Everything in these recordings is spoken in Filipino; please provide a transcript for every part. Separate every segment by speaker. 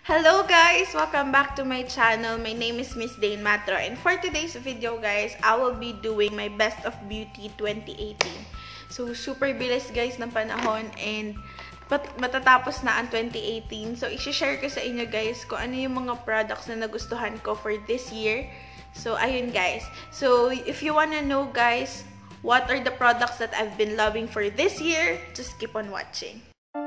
Speaker 1: Hello guys! Welcome back to my channel. My name is Miss Dane Matro, and for today's video guys, I will be doing my Best of Beauty 2018. So super bilis guys ng panahon and matatapos na ang 2018. So i-share ko sa inyo guys kung ano yung mga products na nagustuhan ko for this year. So ayun guys. So if you wanna know guys, what are the products that I've been loving for this year, just keep on watching.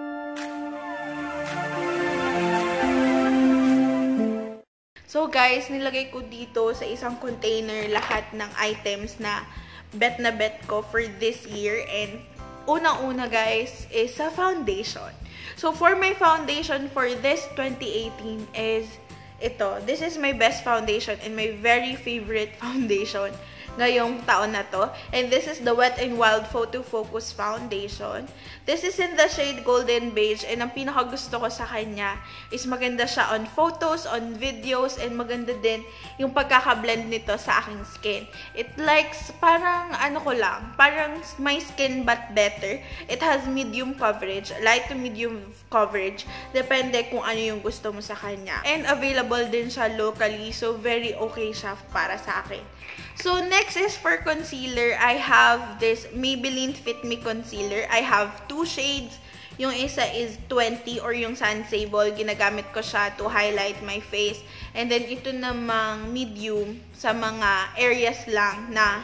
Speaker 1: So guys, nilagay ko dito sa isang container lahat ng items na bet ko for this year. And unang-una guys is sa foundation. So for my foundation for this 2018 is ito. This is my best foundation and my very favorite foundation ngayong taon na to. And this is the Wet n Wild Photo Focus Foundation. This is in the shade Golden Beige. And ang pinakagusto ko sa kanya is maganda siya on photos, on videos, and maganda din yung pagkakablend nito sa aking skin. It likes, parang ano ko lang, parang my skin but better. It has medium coverage, light to medium coverage. Depende kung ano yung gusto mo sa kanya. And available din siya locally. So very okay siya para sa akin. So next is for concealer. I have this Maybelline Fit Me Concealer. I have two shades. Yung isa is 20 or yung Sun Sable. Ginagamit ko siya to highlight my face. And then ito namang medium sa mga areas lang na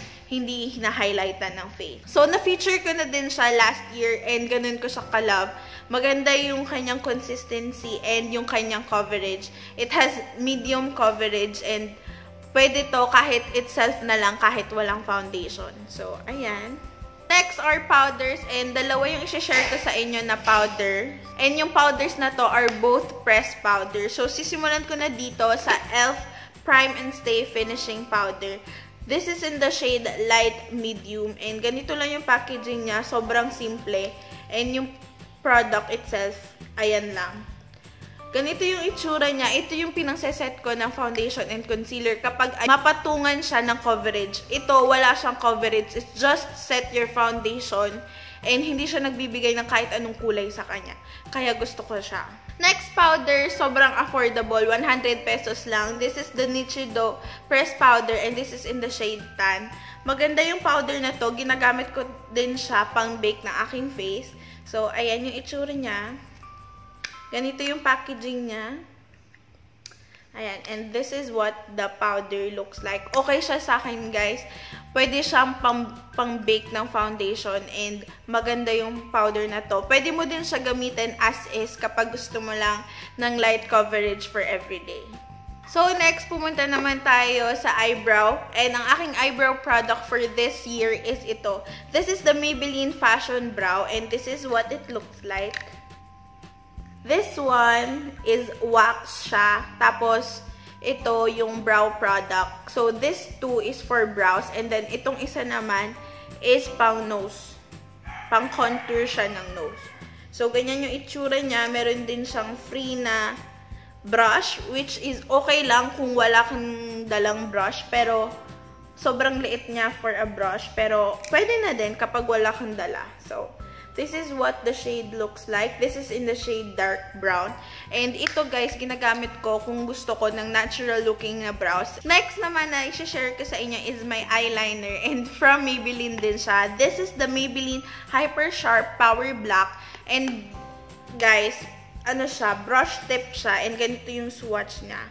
Speaker 1: hindi na-highlightan ng face. So na-feature ko na din siya last year and ganun ko siya ka-love. Maganda yung kanyang consistency and yung kanyang coverage. It has medium coverage and pwede to kahit itself na lang, kahit walang foundation. So, ayan. Next are powders. And dalawa yung i-share ko sa inyo na powder. And yung powders na to are both pressed powder. So, sisimulan ko na dito sa e.l.f. Prime and Stay Finishing Powder. This is in the shade Light Medium. And ganito lang yung packaging niya. Sobrang simple. And yung product itself, ayan lang. Ganito yung itsura niya. Ito yung pinangseset ko ng foundation and concealer kapag mapatungan siya ng coverage. Ito, wala siyang coverage. It's just set your foundation and hindi siya nagbibigay ng kahit anong kulay sa kanya. Kaya gusto ko siya. Next powder, sobrang affordable. 100 pesos lang. This is the Nichido Pressed Powder and this is in the shade Tan. Maganda yung powder na to. Ginagamit ko din siya pang bake ng aking face. So, ayan yung itsura niya. Ganito yung packaging niya. Ayan. And this is what the powder looks like. Okay siya sa akin, guys. Pwede siyang pang-bake ng foundation and maganda yung powder na to. Pwede mo din siya gamitin as is kapag gusto mo lang ng light coverage for everyday. So, next, pumunta naman tayo sa eyebrow. And ang aking eyebrow product for this year is ito. This is the Maybelline Fashion Brow and this is what it looks like. This one is wax siya. Tapos, ito yung brow product. So, this two is for brows. And then, itong isa naman is pang nose. Pang contour siya ng nose. So, ganyan yung itsura niya. Meron din siyang free na brush. Which is okay lang kung wala kang dalang brush. Pero, sobrang liit niya for a brush. Pero, pwede na din kapag wala kang dala. So, this is what the shade looks like. This is in the shade dark brown. And ito guys, ginagamit ko kung gusto ko ng natural looking na brows. Next naman na i-share ko sa inyo is my eyeliner. And from Maybelline din siya. This is the Maybelline Hyper Sharp Power Black. And guys, ano siya, brush tip siya. And ganito yung swatch niya.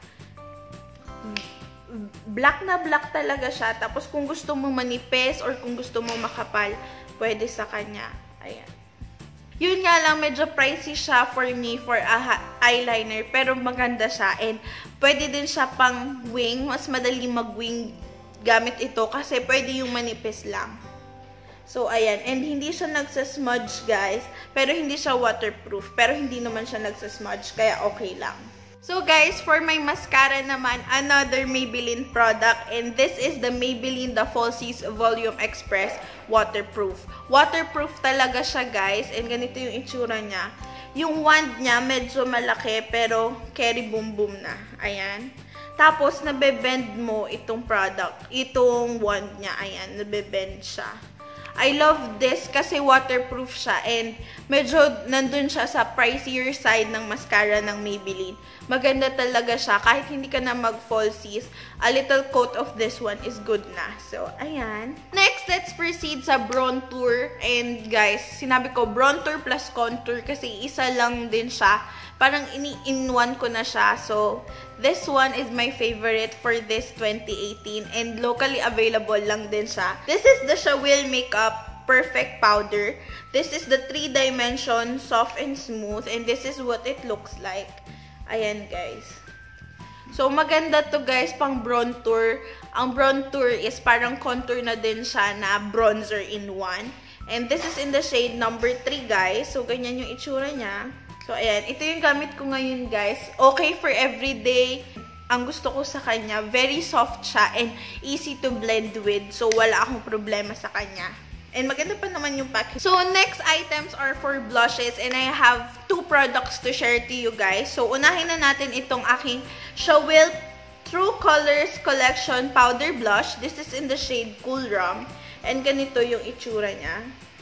Speaker 1: Black na black talaga siya. Tapos kung gusto mo manipis or kung gusto mo makapal, pwede sa kanya. Ayan. Yun nga lang, medyo pricey siya for me for a eyeliner. Pero maganda siya. And pwede din siya pang wing. Mas madali mag-wing gamit ito. Kasi pwede yung manipis lang. So, ayan. And hindi siya nagsasmudge, guys. Pero hindi siya waterproof. Pero hindi naman siya nagsasmudge. Kaya okay lang. So guys, for my mascara naman, another Maybelline product. And this is the Maybelline The Falsies Volume Express Waterproof. Waterproof talaga siya guys. And ganito yung itsura niya. Yung wand niya medyo malaki pero carry boom boom na. Ayan. Tapos nabebend mo itong product. Itong wand niya. Ayan, nabebend siya. I love this kasi waterproof siya and medyo nandun siya sa pricier side ng mascara ng Maybelline. Maganda talaga siya. Kahit hindi ka na mag-falsies, a little coat of this one is good na. So, ayan. Next, let's proceed sa bronzer. And guys, sinabi ko bronzer plus contour kasi isa lang din siya. Parang in-one ko na siya. So, this one is my favorite for this 2018 and locally available lang din siya. This is the Shawil Makeup Perfect Powder. This is the 3-dimension soft and smooth and this is what it looks like. Ayan guys. So, maganda to guys pang bronzer. Ang bronzer is parang contour na din siya na bronzer in one. And this is in the shade number 3 guys. So, ganyan yung itsura niya. So, ayan. Ito yung gamit ko ngayon, guys. Okay for everyday. Ang gusto ko sa kanya, very soft siya and easy to blend with. So, wala akong problema sa kanya. And maganda pa naman yung package. So, next items are for blushes. And I have 2 products to share to you guys. So, unahin na natin itong aking Shawil True Colors Collection Powder Blush. This is in the shade Cool Rum. And ganito yung itsura niya.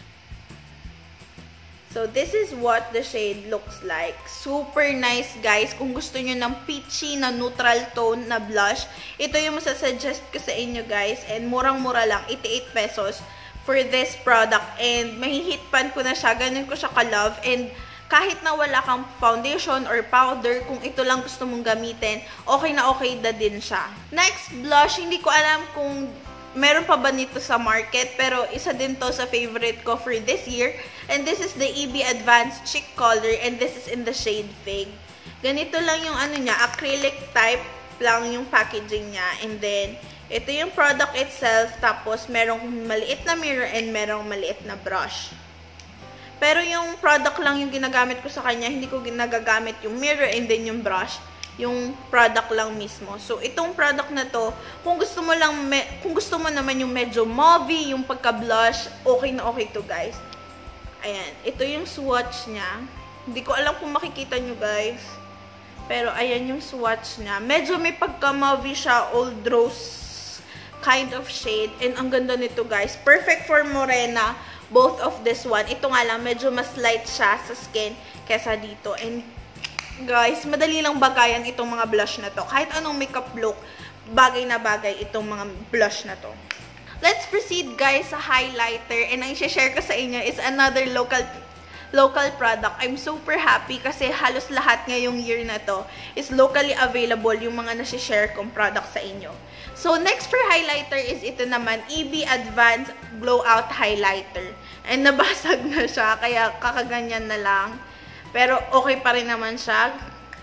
Speaker 1: So, this is what the shade looks like. Super nice, guys. Kung gusto nyo ng peachy na neutral tone na blush, ito yung masasuggest ko sa inyo, guys. And murang-mura lang, 88 pesos for this product. And mahihitpan ko na siya. Ganun ko siya ka-love. And kahit na wala kang foundation or powder, kung ito lang gusto mong gamitin, okay na okay na din siya. Next blush, hindi ko alam kung meron pa ba nito sa market, pero isa din to sa favorite ko for this year. And this is the EB Advanced Chic Color and this is in the shade Fig. Ganito lang yung ano niya, acrylic type lang yung packaging niya. And then, ito yung product itself, tapos merong maliit na mirror and merong maliit na brush. Pero yung product lang yung ginagamit ko sa kanya, hindi ko ginagagamit yung mirror and then yung brush. Yung product lang mismo. So, itong product na to, kung gusto mo lang, kung gusto mo naman yung medyo mauvey, yung pagka-blush, okay na okay to guys. Ayan. Ito yung swatch niya. Hindi ko alam kung makikita nyo guys. Pero, ayan yung swatch niya. Medyo may pagka-mauvey siya, old rose kind of shade. And ang ganda nito guys. Perfect for morena. Both of this one. Ito nga lang, medyo mas light siya sa skin kesa dito. And guys, madali lang bagayan itong mga blush na to. Kahit anong makeup look, bagay na bagay itong mga blush na to. Let's proceed guys sa highlighter. And ang i-share ko sa inyo is another local product. I'm super happy kasi halos lahat ngayong year na to is locally available yung mga nasi-share kong product sa inyo. So, next for highlighter is ito naman, EB Advanced Blowout Highlighter. And nabasag na siya, kaya kakaganyan na lang. Pero okay pa rin naman siya.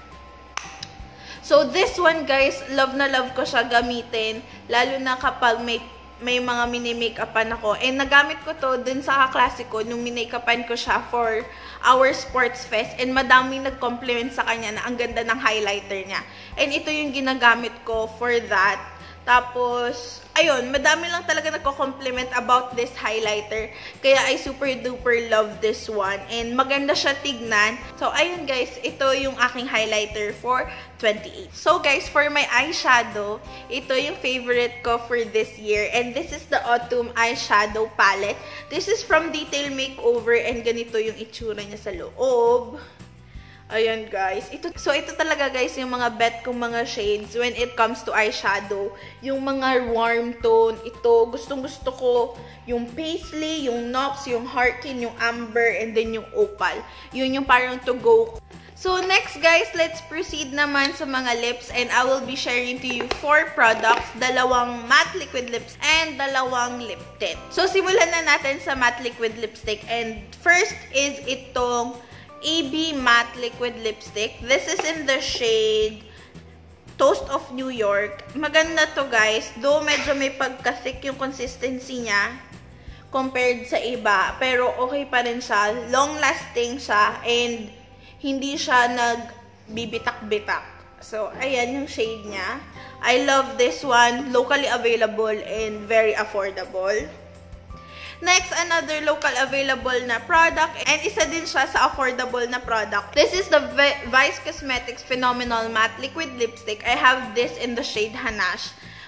Speaker 1: So, this one guys, love na love ko siya gamitin. Lalo na kapag may mga mini-makeupan ako. And nagamit ko to dun sa kaklase ko nung mini-makeupan ko siya for our sports fest. And madaming nag-compliment sa kanya na ang ganda ng highlighter niya. And ito yung ginagamit ko for that. Tapos, ayun, madami lang talaga nagko-compliment about this highlighter. Kaya I super duper love this one. And maganda siya tignan. So, ayun guys, ito yung aking highlighter for 28. So guys, for my eyeshadow, ito yung favorite ko for this year. And this is the Autumn Eyeshadow Palette. This is from Detail Makeover. And ganito yung itsura niya sa loob. Ayan guys. Ito talaga guys yung mga bet kong mga shades when it comes to eyeshadow. Yung mga warm tone. Ito, gustong-gusto ko yung paisley, yung Nox, yung Harkin, yung Amber, and then yung Opal. Yun yung parang to go. So next guys, let's proceed naman sa mga lips. And I will be sharing to you 4 products. 2 matte liquid lips and 2 lip tint. So simulan na natin sa matte liquid lipstick. And first is itong EB Matte Liquid Lipstick. This is in the shade Toast of New York. Maganda to guys. Though medyo may pagka-thick yung consistency niya compared sa iba. Pero okay pa rin siya. Long lasting siya. And hindi siya nagbibitak-bitak. So, ayan yung shade niya. I love this one. Locally available and very affordable. Next, another local available na product. And isa din siya sa affordable na product. This is the Vice Cosmetics Phenomenal Matte Liquid Lipstick. I have this in the shade Hanache.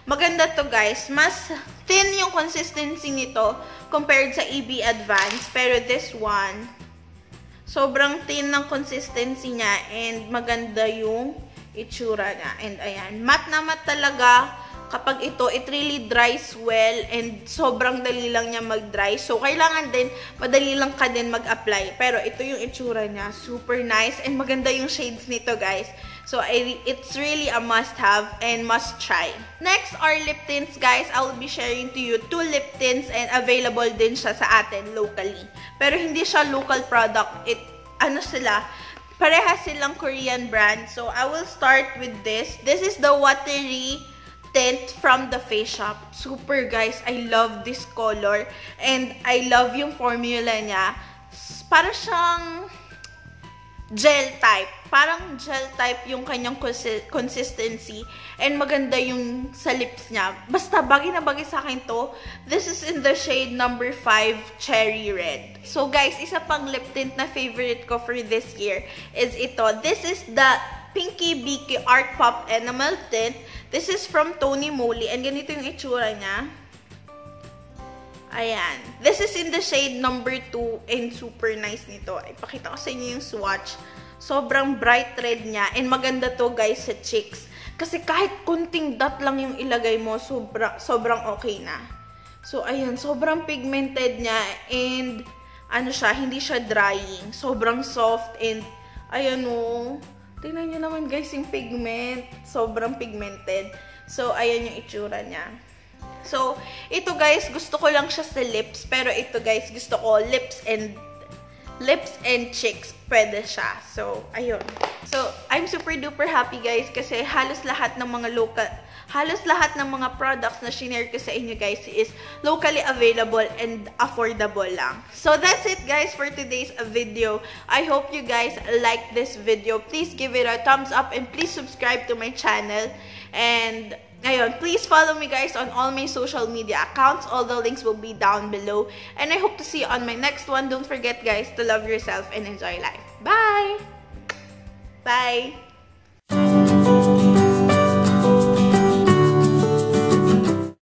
Speaker 1: Maganda to guys. Mas thin yung consistency nito compared sa EB Advance. Pero this one, sobrang thin ng consistency niya and maganda yung itsura niya. And ayan, matte na matte talaga. Kapag ito, it really dries well and sobrang dali lang niya mag-dry. So, kailangan din, madali lang ka din mag-apply. Pero ito yung itsura niya. Super nice and maganda yung shades nito, guys. So, it's really a must-have and must-try. Next are lip tints, guys. I will be sharing to you 2 lip tints and available din siya sa atin locally. Pero hindi siya local product. Parehas silang Korean brand. So, I will start with this. This is the watery tint from the Face Shop. Super guys, I love this color and I love yung formula niya. Para siyang gel type. Parang gel type yung kanyang consistency and maganda yung sa lips niya. Basta bagay na bagay sa akin to. This is in the shade number 5 Cherry Red. So guys, isa pang lip tint na favorite ko for this year is ito. This is the Pinky Beaky Art Pop Enamel Tint. This is from Tony Moly. And ganito yung itsura niya. Ayan. This is in the shade number 2. And super nice nito. Ipakita ko sa inyo yung swatch. Sobrang bright red niya. And maganda to guys sa cheeks. Kasi kahit kunting dot lang yung ilagay mo, sobrang okay na. So ayan. Sobrang pigmented niya. And ano siya, hindi siya drying. Sobrang soft. And ayan o. Tingnan nyo naman guys yung pigment. Sobrang pigmented. So, ayan yung itsura niya. So, ito guys, gusto ko lang siya sa lips. Pero ito guys, gusto ko lips and cheeks. Pwede siya. So, ayun. So, I'm super duper happy guys kasi halos lahat ng mga products na shinare ko sa inyo guys is locally available and affordable lang. So that's it guys for today's video. I hope you guys like this video. Please give it a thumbs up and please subscribe to my channel. And ayun, please follow me guys on all my social media accounts. All the links will be down below. And I hope to see you on my next one. Don't forget guys to love yourself and enjoy life. Bye! Bye!